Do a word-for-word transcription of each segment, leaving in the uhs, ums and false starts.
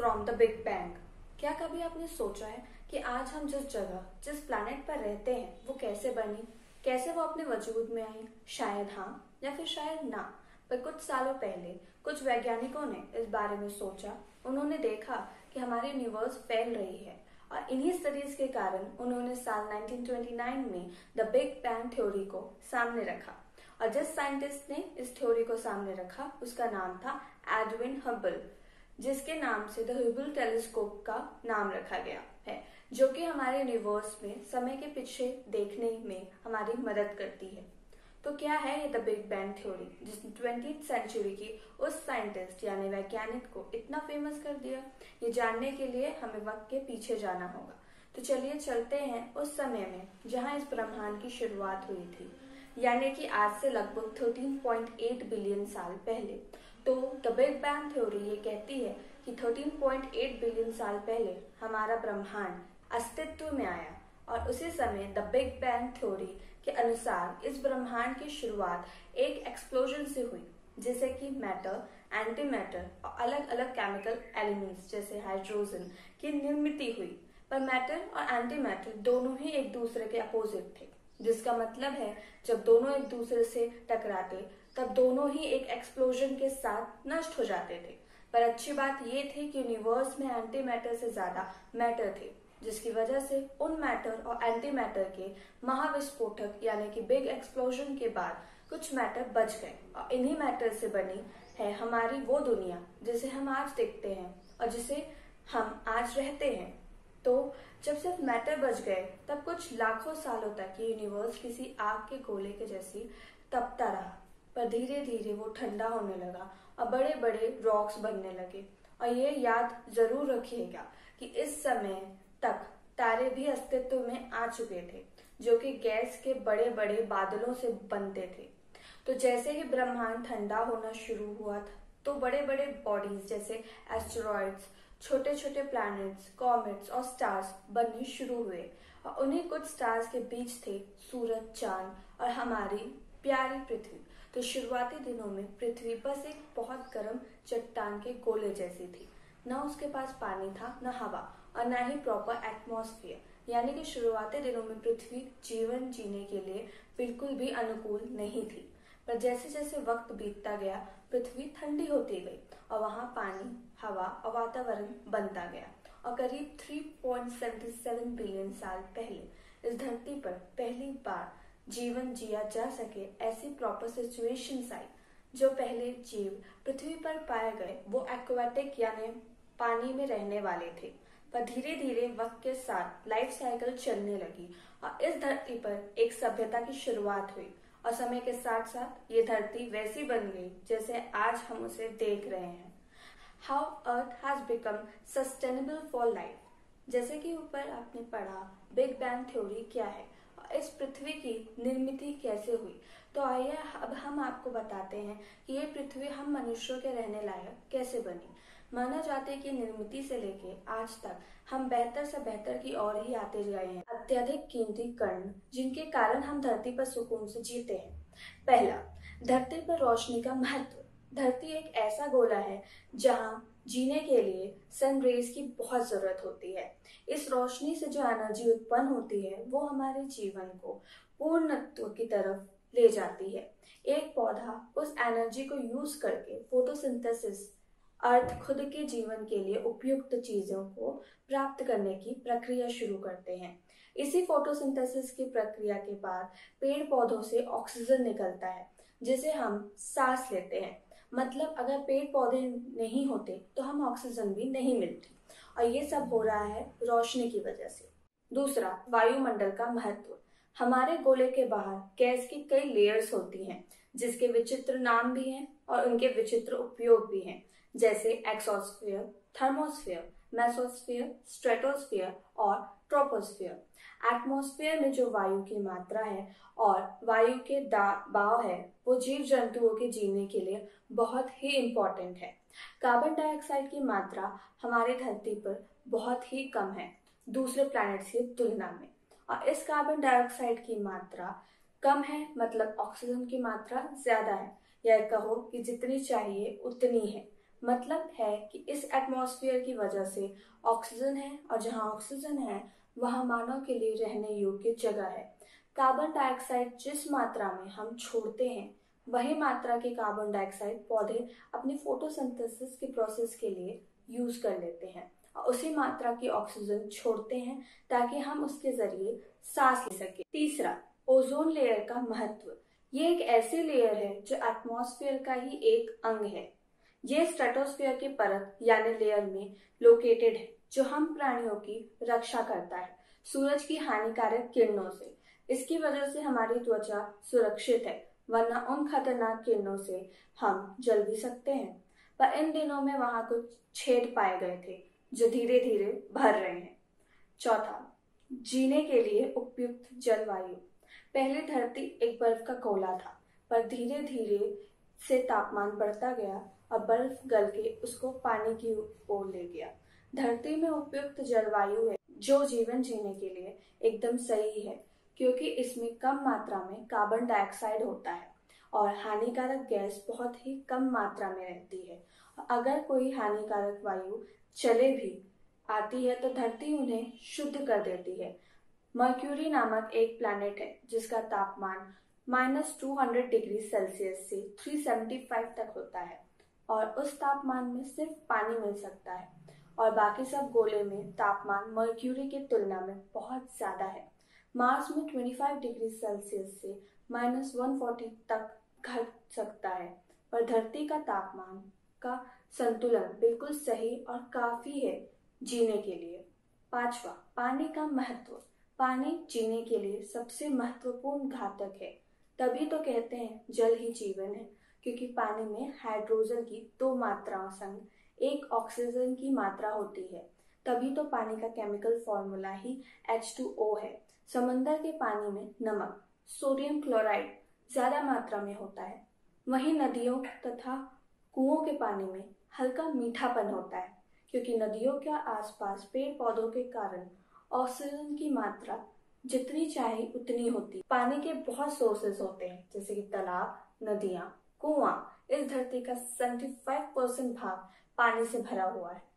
From the big bang. क्या कभी आपने सोचा है कि आज हम जिस जगह जिस प्लैनेट पर रहते हैं वो कैसे बनी, कैसे वो अपने वजूद में आई? शायद हाँ या फिर शायद ना, पर कुछ सालों पहले कुछ वैज्ञानिकों ने इस बारे में सोचा। उन्होंने देखा कि हमारी यूनिवर्स फैल रही है और इन्हीं स्टडीज के कारण उन्होंने साल नाइनटीन ट्वेंटी नाइन में द बिग बैंग थ्योरी को सामने रखा। और जिस साइंटिस्ट ने इस थ्योरी को सामने रखा उसका नाम था एडविन हबल, जिसके नाम से द हबल टेलीस्कोप का नाम रखा गया है, जो कि हमारे यूनिवर्स में समय के पीछे देखने में हमारी मदद करती है। तो क्या है ये द बिग बैंग थ्योरी, जिसने ट्वेंटीथ सेंचुरी की उस साइंटिस्ट यानी वैज्ञानिक को इतना फेमस कर दिया? ये जानने के लिए हमें वक्त के पीछे जाना होगा। तो चलिए चलते हैं उस समय में जहां इस ब्रह्मांड की शुरुआत हुई थी, यानी कि आज से लगभग थर्टीन पॉइंट एट बिलियन साल पहले। तो द बिग बैंग थ्योरी ये कहती है कि थर्टीन पॉइंट एट बिलियन साल पहले हमारा ब्रह्मांड अस्तित्व में आया और उसी समय द बिग बैंग थ्योरी के अनुसार इस ब्रह्मांड की शुरुआत एक एक्सप्लोजन से हुई, जिसे कि मैटर, एंटी मैटर और अलग अलग केमिकल एलिमेंट्स जैसे हाइड्रोजन की निर्मित हुई। पर मैटर और एंटी मैटर दोनों ही एक दूसरे के अपोजिट थे, जिसका मतलब है जब दोनों एक दूसरे से टकराते तब दोनों ही एक एक्सप्लोजन के साथ नष्ट हो जाते थे। पर अच्छी बात ये थी कि यूनिवर्स में एंटी मैटर से ज्यादा मैटर थे, जिसकी वजह से उन मैटर और एंटी मैटर के महाविस्फोटक यानी कि बिग एक्सप्लोजन के बाद कुछ मैटर बच गए और इन्हीं मैटर से बनी है हमारी वो दुनिया जिसे हम आज देखते हैं और जिसे हम आज रहते हैं। तो जब सिर्फ मैटर बच गए तब कुछ लाखों सालों तक ये यूनिवर्स किसी आग के गोले के जैसी तपता रहा, पर धीरे धीरे वो ठंडा होने लगा और बड़े बड़े रॉक्स बनने लगे। और ये याद जरूर रखिएगा कि इस समय तक तारे भी अस्तित्व में आ चुके थे, जो कि गैस के बड़े बड़े बादलों से बनते थे। तो जैसे ही ब्रह्मांड ठंडा होना शुरू हुआ था तो बड़े बड़े बॉडीज जैसे एस्टेरॉइड्स, छोटे छोटे प्लैनेट्स, कॉमेट्स और स्टार्स बनने शुरू हुए। और उन्हीं कुछ स्टार्स के बीच थे सूरज, चांद और हमारी प्यारी पृथ्वी। तो शुरुआती दिनों में पृथ्वी बस एक बहुत गर्म चट्टान के गोले जैसी थी। न उसके पास पानी था, न हवा और न ही प्रॉपर एटमॉस्फेयर, यानी कि शुरुआती दिनों में पृथ्वी जीवन जीने के लिए बिल्कुल भी अनुकूल नहीं थी। पर जैसे जैसे वक्त बीतता गया पृथ्वी ठंडी होती गई और वहां पानी, हवा और वातावरण बनता गया। और करीब three point seven seven billion साल पहले इस धरती पर पहली बार जीवन जिया जा सके ऐसी प्रॉपर सिचुएशंस आई। जो पहले जीव पृथ्वी पर पाए गए वो एक्वाटिक यानी पानी में रहने वाले थे। पर धीरे धीरे वक्त के साथ लाइफ साइकिल चलने लगी और इस धरती पर एक सभ्यता की शुरुआत हुई। और समय के साथ साथ ये धरती वैसी बन गई जैसे आज हम उसे देख रहे हैं। How earth has become sustainable for life. जैसे कि ऊपर आपने पढ़ा बिग बैंग थ्योरी क्या है और इस पृथ्वी की निर्मित कैसे हुई। तो आइए अब हम आपको बताते हैं कि ये पृथ्वी हम मनुष्यों के रहने लायक कैसे बनी। माना जाता है कि निर्मित से लेके आज तक हम बेहतर से बेहतर की ओर ही आते गए हैं। अत्यधिक कीमती कण जिनके कारण हम धरती पर सुकून से जीते हैं। पहला, धरती पर रोशनी का महत्व। धरती एक ऐसा गोला है जहां जीने के लिए सन रेज की बहुत जरूरत होती है। इस रोशनी से जो एनर्जी उत्पन्न होती है वो हमारे जीवन को पूर्णत्व की तरफ ले जाती है। एक पौधा उस एनर्जी को यूज करके फोटोसिंथेसिस अर्थ खुद के जीवन के लिए उपयुक्त चीजों को प्राप्त करने की प्रक्रिया शुरू करते हैं। इसी फोटोसिंथेसिस की प्रक्रिया के बाद पेड़ पौधों से ऑक्सीजन निकलता है जिसे हम सांस लेते हैं। मतलब अगर पेड़ पौधे नहीं होते तो हम ऑक्सीजन भी नहीं मिलती और ये सब हो रहा है रोशनी की वजह से। दूसरा, वायुमंडल का महत्व। हमारे गोले के बाहर गैस की कई लेयर्स होती हैं जिसके विचित्र नाम भी हैं और उनके विचित्र उपयोग भी हैं, जैसे एक्सोस्फीयर, थर्मोस्फीयर, मेसोस्फीयर, स्ट्रेटोस्फीयर और ट्रोपोस्फीयर। एटमॉस्फेयर में जो वायु की मात्रा है और वायु के दबाव है वो जीव जंतुओं के जीने के लिए बहुत ही इम्पोर्टेंट है। कार्बन डाइऑक्साइड की मात्रा हमारी धरती पर बहुत ही कम है दूसरे प्लैनेट्स की तुलना में। और इस कार्बन डाइऑक्साइड की मात्रा कम है मतलब ऑक्सीजन की मात्रा ज्यादा है, या कहो कि जितनी चाहिए उतनी है। मतलब है कि इस एटमॉस्फेयर की वजह से ऑक्सीजन है, और जहाँ ऑक्सीजन है वहाँ मानव के लिए रहने योग्य जगह है। कार्बन डाइऑक्साइड जिस मात्रा में हम छोड़ते हैं, वही मात्रा के कार्बन डाइऑक्साइड पौधे अपनी फोटोसिंथेसिस के प्रोसेस के लिए यूज कर लेते हैं, और उसी मात्रा की ऑक्सीजन छोड़ते हैं ताकि हम उसके जरिए सांस ले सके। तीसरा, ओजोन लेयर का महत्व। ये एक ऐसी लेयर है जो एटमॉस्फेयर का ही एक अंग है। ये स्ट्रेटोस्फेयर की परत यानी लेयर में लोकेटेड है, जो हम प्राणियों की रक्षा करता है सूरज की हानिकारक किरणों से। इसकी वजह से हमारी त्वचा सुरक्षित है, वरना उन खतरनाक किरणों से हम जल भी सकते हैं। पर इन दिनों में वहां कुछ छेद पाए गए थे जो धीरे धीरे भर रहे हैं। चौथा, जीने के लिए उपयुक्त जलवायु। पहले धरती एक बर्फ का गोला था, पर धीरे धीरे से तापमान बढ़ता गया और बर्फ गल के उसको पानी की ओर ले गया। धरती में उपयुक्त जलवायु है जो जीवन जीने के लिए एकदम सही है, क्योंकि इसमें कम मात्रा में कार्बन डाइऑक्साइड होता है और हानिकारक गैस बहुत ही कम मात्रा में रहती है। अगर कोई हानिकारक वायु चले भी आती है तो धरती उन्हें शुद्ध कर देती है। मर्क्यूरी नामक एक प्लैनेट है जिसका तापमान minus two hundred degree Celsius से थ्री सेवेंटी फाइव तक होता है, और उस तापमान में सिर्फ पानी मिल सकता है, और बाकी सब गोले में तापमान मर्क्यूरी की तुलना में बहुत ज्यादा है। मार्स में पच्चीस डिग्री सेल्सियस से माइनस वन फोर्टी तक घट सकता है, पर धरती का तापमान का संतुलन बिल्कुल सही और काफी है जीने के लिए। पांचवा, पानी का महत्व। पानी जीने के लिए सबसे महत्वपूर्ण घटक है, तभी तो कहते हैं जल ही जीवन है, क्योंकि पानी में हाइड्रोजन की दो मात्राओं संग एक ऑक्सीजन की मात्रा होती है। तभी तो पानी का केमिकल फॉर्मूला ही एच टू ओ है। समंदर के पानी में नमक, सोडियम क्लोराइड ज्यादा मात्रा में होता है, वहीं नदियों तथा कुओं के पानी में हल्का मीठापन होता है, क्योंकि नदियों के आसपास पेड़ पौधों के कारण ऑक्सीजन की मात्रा जितनी चाहे उतनी होती। पानी के बहुत सोर्सेज होते हैं, जैसे कि तालाब, नदियां, कुआं। इस धरती का पचहत्तर परसेंट भाग पानी से भरा हुआ है।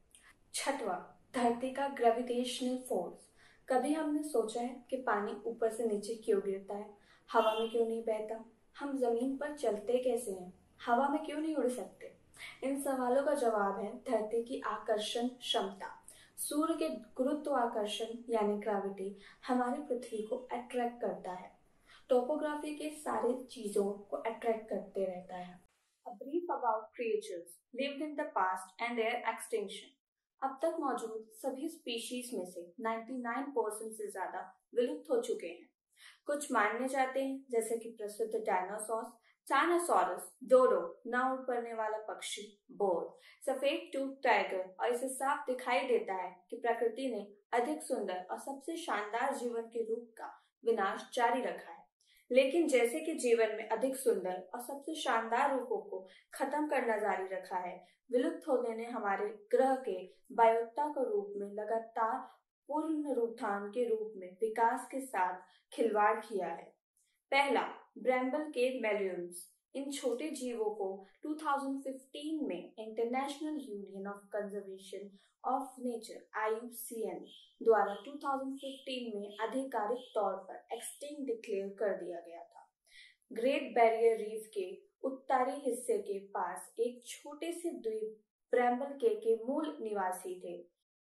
छठवा, धरती का ग्रेविटेशनल फोर्स। कभी हमने सोचा है कि पानी ऊपर से नीचे क्यों गिरता है, हवा में क्यों नहीं बहता, हम जमीन पर चलते कैसे हैं, हवा में क्यों नहीं उड़ सकते? इन सवालों का जवाब है धरती की आकर्षण क्षमता। सूर्य के गुरुत्वाकर्षण यानी ग्रेविटी हमारी पृथ्वी को अट्रैक्ट करता है। टोपोग्राफी के सारे चीजों को अट्रैक्ट करते रहता है। A brief about creatures lived in the past and their extinction. अब तक मौजूद सभी स्पीशीज में से निन्यानवे परसेंट से ज्यादा विलुप्त हो चुके हैं। कुछ मानने जाते हैं, जैसे कि प्रसिद्ध डायनासोर, टायनासोरस, डोडो, ना उड़ पड़ने वाला पक्षी, बोर, सफेद टूथ टाइगर, और इसे साफ दिखाई देता है कि प्रकृति ने अधिक सुंदर और सबसे शानदार जीवन के रूप का विनाश जारी रखा है। लेकिन जैसे कि जीवन में अधिक सुंदर और सबसे शानदार रूपों को खत्म करना जारी रखा है, विलुप्त होने ने हमारे ग्रह के वायुता के रूप में लगातार पुनरुत्थान के रूप में विकास के साथ खिलवाड़ किया है। पहला, ब्रैम्बल के मेल्यून्स। इन छोटे जीवों को दो हज़ार पंद्रह में International Union of Conservation of Nature I U C N द्वारा दो हज़ार पंद्रह में आधिकारिक तौर पर एक्सटिंक्ट डिक्लेयर कर दिया गया था। ग्रेट बैरियर रीफ के उत्तरी हिस्से के पास एक छोटे से द्वीप ब्रैम्बल के के मूल निवासी थे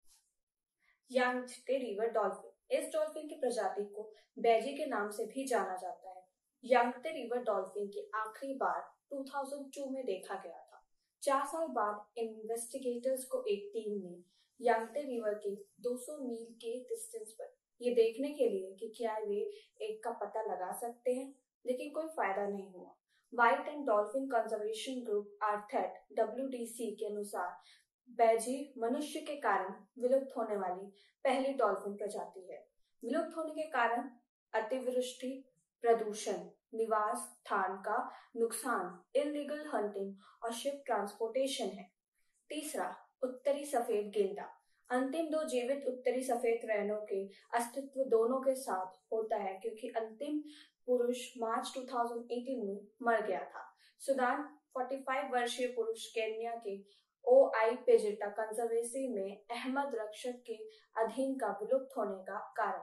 यांगत्से रिवर डॉल्फिन। इस डॉल्फिन की प्रजाति को बैजी के नाम से भी जाना जाता है। यांगत्से रिवर डॉल्फिन की आखिरी बार दो हज़ार दो में देखा गया था। चार साल बाद इन्वेस्टिगेटर्स को एक टीम ने यांगत्से रिवर के दो सौ मील के डिस्टेंस पर ये देखने के लिए कि क्या वे एक का पता लगा सकते हैं, लेकिन कोई फायदा नहीं हुआ। White and dolphin conservation group अर्थात डब्ल्यू डी सी के अनुसार बैजी मनुष्य के कारण विलुप्त होने वाली पहली डॉल्फिन प्रजाति है। विलुप्त होने के कारण अतिवृष्टि, प्रदूषण, निवास स्थान का नुकसान, इलीगल हंटिंग और शिप ट्रांसपोर्टेशन है। तीसरा, उत्तरी सफेद गेंडा। अंतिम दो जीवित उत्तरी सफेद रैनों के अस्तित्व दोनों के साथ होता है, क्योंकि अंतिम पुरुष मार्च दो हज़ार अठारह में मर गया था। सूडान पैंतालीस वर्षीय पुरुष केन्या के ओ आई पेजिटा कंजर्वेसी में अहमद रक्षक के अधीन का विलुप्त होने का कारण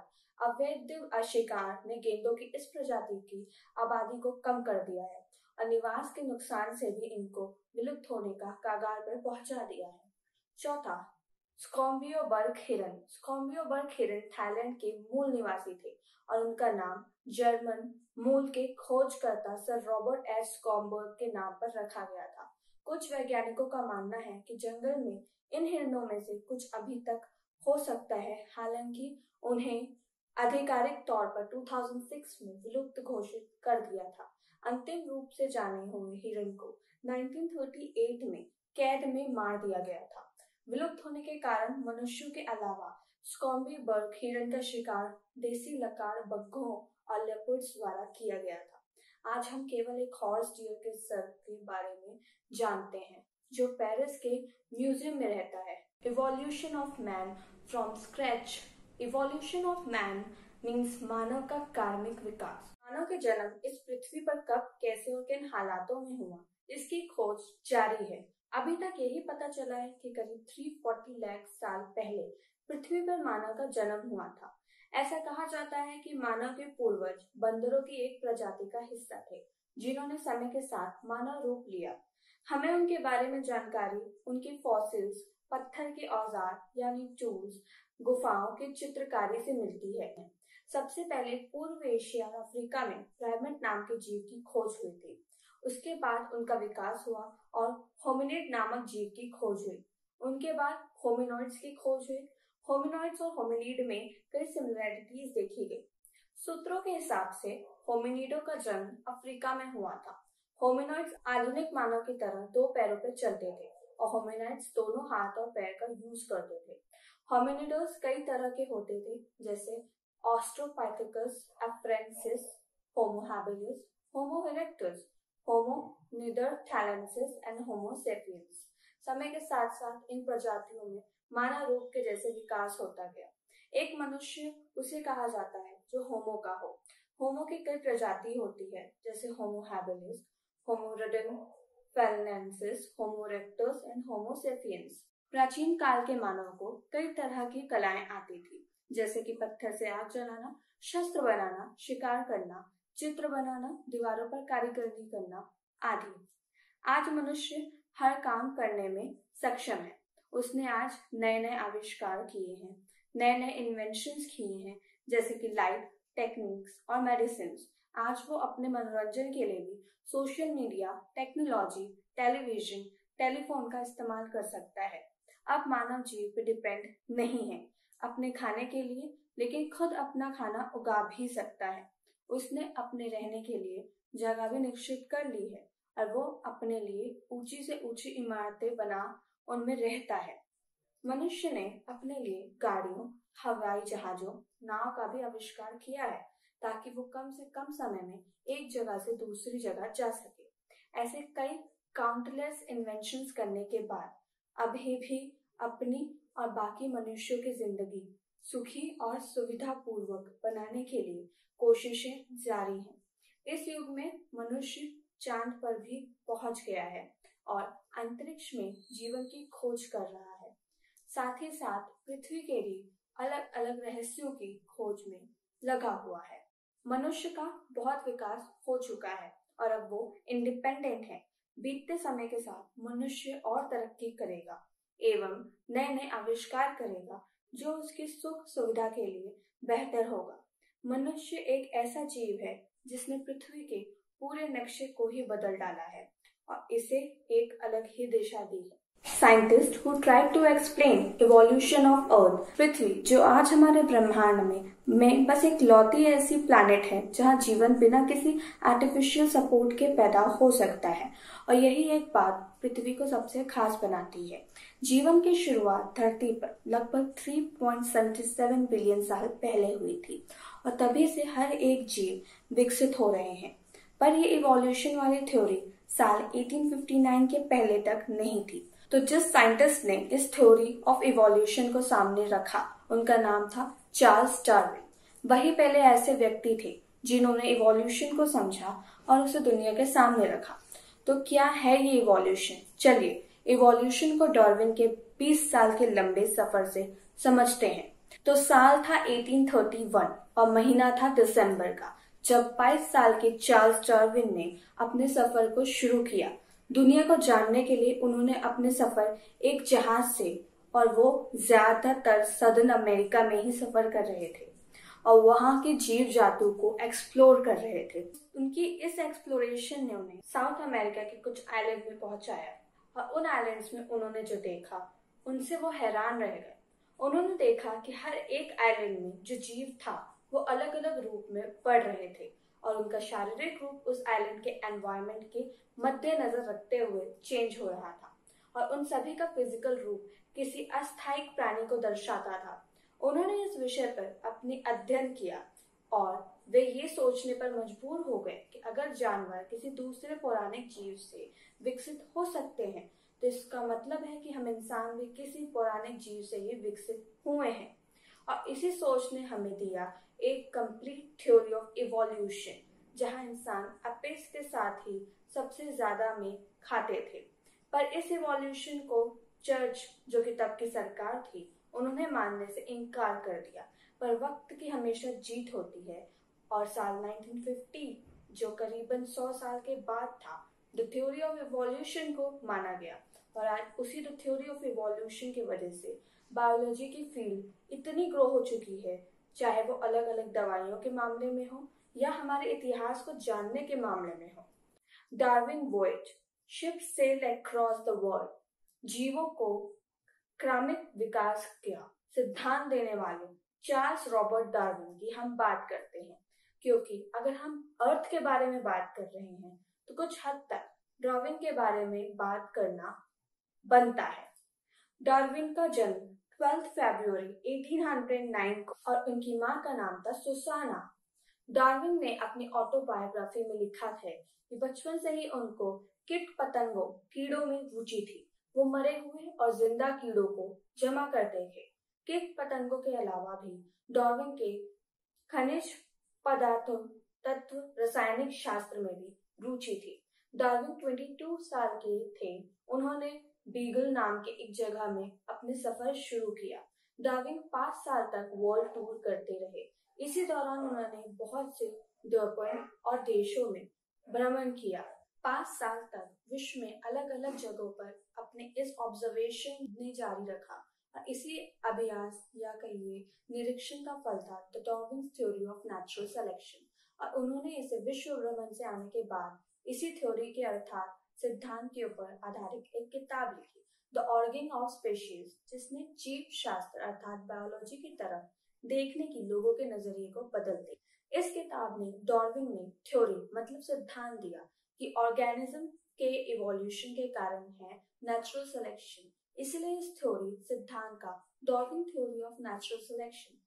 अवैध शिकार ने गेंडों की इस प्रजाति की आबादी को कम कर दिया है और निवास के नुकसान से भी इनको विलुप्त होने का कगार पर पहुंचा दिया है। चौथा, स्कॉम्बियोबर्ग हिरन। स्कॉम्बियोबर्ग हिरन थाईलैंड के मूल निवासी थे और उनका नाम जर्मन मूल के खोजकर्ता सर रॉबर्ट एस स्कॉम्बर्ग के नाम पर रखा गया था। कुछ वैज्ञानिकों का मानना है कि जंगल में इन हिरणों में से कुछ अभी तक हो सकता है, हालांकि उन्हें आधिकारिक तौर पर दो हज़ार छह में विलुप्त घोषित कर दिया था। अंतिम रूप से जाने हुए हिरण को उन्नीस सौ अड़तीस में कैद में मार दिया गया था। विलुप्त होने के कारण मनुष्यों के अलावा स्कॉम्बियोबर्ग हिरन का शिकार देसी लकाड़ बग्घों और लेपर्ड्स द्वारा किया गया था। आज हम केवल एक हॉर्स डियर के सर के बारे में जानते हैं जो पेरिस के म्यूजियम में रहता है। Evolution of man from scratch. Evolution of man means मानव का कार्मिक विकास। मानव का जन्म इस पृथ्वी पर कब, कैसे और किन हालातों में हुआ, इसकी खोज जारी है। अभी तक यही पता चला है कि करीब तीन सौ चालीस लाख साल पहले पृथ्वी पर मानव का जन्म हुआ था। ऐसा कहा जाता है कि मानव के पूर्वज बंदरों की एक प्रजाति का हिस्सा थे जिन्होंने समय के साथ मानव रूप लिया। हमें उनके बारे में जानकारी उनके फॉसिल्स, पत्थर के औजार यानी टूल्स, गुफाओं की चित्रकारी से मिलती है। सबसे पहले पूर्व एशिया और अफ्रीका में प्राइमेट नाम के जीव की खोज हुई थी। उसके बाद उनका विकास हुआ और होमिनिड नामक जीव की खोज हुई। उनके बाद होमिनॉइड्स की खोज हुई। होमिनॉइड्स और होमिनिड में कई सिमिलैरिटीज देखी गई। सूत्रों के हिसाब से होमिनिडों का जन्म अफ्रीका में हुआ था। होमिनॉइड्स आधुनिक मानव की तरह दो पैरों पर चलते थे और होमिनाइड्स दोनों हाथ और पैर का यूज करते थे। होमिनिडोस कई तरह के होते थे जैसे Australopithecus, afarensis, Homo habilis, Homo erectus, Homo neanderthalensis and Homo sapiens. समय के साथ साथ इन प्रजातियों में मानव रूप के जैसे विकास होता गया। एक मनुष्य उसे कहा जाता है जो होमो का हो। होमो की कई प्रजाति होती है जैसे Homo habilis, Homo rudolfensis, Homo erectus and Homo sapiens. प्राचीन काल के मानव को कई तरह की कलाएं आती थी जैसे कि पत्थर से आग जलाना, शस्त्र बनाना, शिकार करना, चित्र बनाना, दीवारों पर कारीगरी करना आदि। आज मनुष्य हर काम करने में सक्षम है। उसने आज नए नए आविष्कार किए हैं, नए नए इन्वेंशंस किए हैं जैसे कि लाइट, टेक्निक्स और मेडिसिन। आज वो अपने मनोरंजन के लिए भी social media, technology, television, telephone का इस्तेमाल कर सकता है। अब मानव जीव पे डिपेंड नहीं है अपने खाने के लिए, लेकिन खुद अपना खाना उगा भी सकता है। उसने अपने रहने के लिए जगह भी निश्चित कर ली है और वो अपने लिए ऊंची से ऊंची इमारतें बना उनमें रहता है। मनुष्य ने अपने लिए गाड़ियों, हवाई जहाजों, नाव का भी आविष्कार किया है ताकि वो कम से कम समय में एक जगह से दूसरी जगह जा सके। ऐसे कई काउंटलेस इन्वेंशंस करने के बाद अभी भी अपनी और बाकी मनुष्यों की जिंदगी सुखी और सुविधापूर्वक बनाने के लिए कोशिशें जारी हैं। इस युग में मनुष्य चांद पर भी पहुंच गया है और अंतरिक्ष में जीवन की खोज कर रहा है। साथ ही साथ पृथ्वी के लिए अलग अलग रहस्यों की खोज में लगा हुआ है। मनुष्य का बहुत विकास हो चुका है और अब वो इंडिपेंडेंट है। बीतते समय के साथ मनुष्य और तरक्की करेगा एवं नए नए आविष्कार करेगा जो उसकी सुख सुविधा के लिए बेहतर होगा। मनुष्य एक ऐसा जीव है जिसने पृथ्वी के पूरे नक्शे को ही बदल डाला है और इसे एक अलग ही दिशा दी है। Scientist who tried to explain evolution of Earth, पृथ्वी जो आज हमारे ब्रह्मांड में में बस एक लौती ऐसी प्लैनेट है जहां जीवन बिना किसी आर्टिफिशियल सपोर्ट के पैदा हो सकता है और यही एक बात पृथ्वी को सबसे खास बनाती है। जीवन की शुरुआत धरती पर लगभग तीन पॉइंट सात सात बिलियन साल पहले हुई थी और तभी से हर एक जीव विकसित हो रहे हैं। पर ये इवोल्यूशन वाली थ्योरी साल अठारह सौ उनसठ के पहले तक नहीं थी। तो जिस साइंटिस्ट ने इस थ्योरी ऑफ इवोल्यूशन को सामने रखा उनका नाम था चार्ल्स डार्विन। वही पहले ऐसे व्यक्ति थे जिन्होंने इवोल्यूशन को समझा और उसे दुनिया के सामने रखा। तो क्या है ये इवोल्यूशन? चलिए इवोल्यूशन को डार्विन के बीस साल के लंबे सफर से समझते हैं। तो साल था अठारह सौ इकतीस और महीना था दिसंबर का, जब बाईस साल के चार्ल्स डार्विन ने अपने सफर को शुरू किया। दुनिया को जानने के लिए उन्होंने अपने सफर एक जहाज से, और वो ज्यादातर सदर्न अमेरिका में ही सफर कर रहे थे और वहां के जीव जंतु को एक्सप्लोर कर रहे थे। उनकी इस एक्सप्लोरेशन ने उन्हें साउथ अमेरिका के कुछ आइलैंड में पहुंचाया और उन आइलैंड्स में उन्होंने जो देखा उनसे वो हैरान रह गए। उन्होंने देखा कि हर एक आइलैंड में जो जीव था वो अलग अलग रूप में बढ़ रहे थे और उनका शारीरिक रूप उस आइलैंड के एनवायरनमेंट के मद्देनजर रखते हुए चेंज हो रहा था और उन सभी का फिजिकल रूप किसी अस्थायी प्राणी को दर्शाता था। उन्होंने इस विषय पर अपनी अध्ययन किया और वे ये सोचने पर मजबूर हो गए कि अगर जानवर किसी दूसरे पौराणिक जीव से विकसित हो सकते हैं तो इसका मतलब है कि हम इंसान भी किसी पौराणिक जीव से ही विकसित हुए हैं। और इसी सोच ने हमें दिया एक कंप्लीट थ्योरी ऑफ इवोल्यूशन, जहां इंसान अपेस के साथ ही सबसे ज्यादा में खाते थे। पर इस इवोल्यूशन को चर्च, जो कि तब की सरकार थी, उन्होंने मानने से इनकार कर दिया। पर वक्त की हमेशा जीत होती है और साल उन्नीस सौ पचास, जो करीबन सौ साल के बाद था, द थ्योरी ऑफ इवोल्यूशन को माना गया। और आज उसी द थ्योरी ऑफ इवोल्यूशन की वजह से बायोलॉजी की फील्ड इतनी ग्रो हो चुकी है, चाहे वो अलग अलग दवाइयों के मामले में हो या हमारे इतिहास को जानने के मामले में हो। Darwin voyage, ship sailed across the world, जीवों को क्रमिक विकास का सिद्धांत देने वाले चार्ल्स रॉबर्ट डार्विन की हम बात करते हैं, क्योंकि अगर हम अर्थ के बारे में बात कर रहे हैं तो कुछ हद तक डार्विन के बारे में बात करना बनता है। डार्विन का जन्म बारह फरवरी अठारह सौ नौ को और उनकी मां का नाम था सुसाना। डार्विन ने अपनी ऑटोबायोग्राफी में लिखा है कि बचपन से ही उनको कीट पतंगों कीड़ों में रुचि थी। वो मरे हुए और जिंदा कीड़ों को जमा करते थे। कीट पतंगों के अलावा भी डार्विन के खनिज पदार्थों, तत्व, रासायनिक शास्त्र में भी रुचि थी। डार्विन बाईस साल के थे, उन्होंने बीगल नाम के एक जगह में अपने सफर शुरू किया। डार्विन पांच साल तक वर्ल्ड टूर करते रहे। इसी दौरान उन्होंने बहुत से द्वीपों और देशों में भ्रमण किया। पांच साल तक विश्व में अलग अलग जगहों पर अपने इस ऑब्जर्वेशन ने जारी रखा और इसी अभ्यास या कहिए निरीक्षण का फल था the Darwin theory of natural selection. और उन्होंने इसे विश्व भ्रमण से आने के बाद इसी थ्योरी के अर्थात सिद्धांत के ऊपर आधारित एक किताब लिखी, द ऑर्गेनिक ऑफ स्पीशीज, जिसने जीव शास्त्र अर्थात बायोलॉजी की तरफ देखने की लोगों के नजरिए को बदल दिया। इस किताब में डार्विन ने थ्योरी मतलब सिद्धांत दिया कि ऑर्गेनिज्म के इवोल्यूशन के कारण है नेचुरल सिलेक्शन। इसलिए इस थ्योरी सिद्धांत का Darwin theory of natural selection.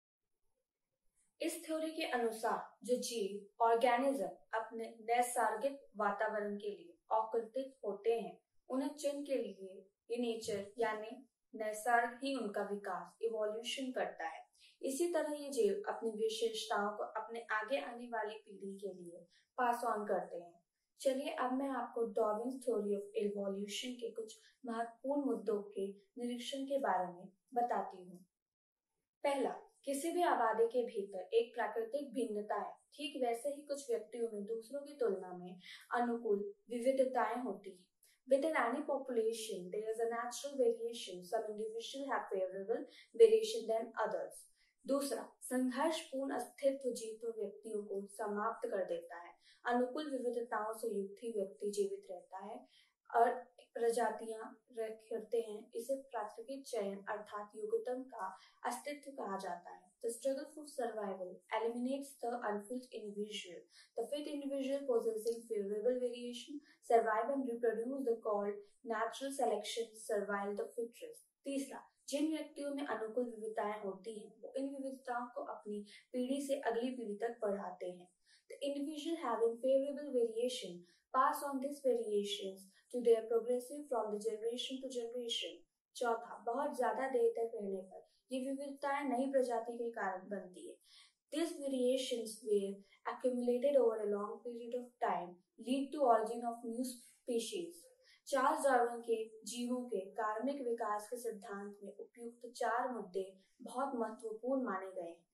इस थ्योरी के अनुसार जो जीव ऑर्गेनिज्म अपने नैसर्गिक वातावरण के लिए औकुल्टित होते हैं, उन्हें चिन्ह के लिए ये नेचर यानी नैसर्ग ही उनका विकास इवोल्यूशन करता है। इसी तरह ये जीव अपनी विशेषताओं को अपने आगे आने वाली पीढ़ी के लिए पास ऑन करते हैं। चलिए अब मैं आपको डार्विन थ्योरी ऑफ इवोल्यूशन के कुछ महत्वपूर्ण मुद्दों के निरीक्षण के बारे में बताती हूँ। पहला, किसी भी आबादी के भीतर एक प्राकृतिक भिन्नता है। ठीक वैसे ही कुछ व्यक्तियों में दूसरों की तुलना में अनुकूल विविधताएं होती हैं। Within any population, there is a natural variation. Some individuals have favorable variation than others. दूसरा, संघर्षपूर्ण अस्तित्व जीवित व्यक्तियों को समाप्त कर देता है। अनुकूल विविधताओं से युक्त ही व्यक्ति जीवित रहता है और प्रजातियां रखते हैं। इसे प्राकृतिक चयन अर्थात युगतम का अस्तित्व कहा जाता है। The struggle for survival eliminates the unfit individual. The fit individual possessing favorable variation survive and reproduce. The called natural selection survive the fittest. तीसरा, जिन व्यक्तियों में अनुकूल विविधताएं होती हैं, वो इन विविधताओं को अपनी पीढ़ी से अगली पीढ़ी तक बढ़ाते हैं। The individual having favorable variation pass on these variations to their progressive from the generation to generation. चौथा, बहुत ज्यादा देर तक रहने पर ये विविधताएं नई प्रजाति के कारण बनती है। These variations were accumulated over a long period of time lead to origin of new species. Charles Darwin के जीवों के कार्मिक विकास के सिद्धांत में उपयुक्त चार मुद्दे बहुत महत्वपूर्ण माने गए हैं।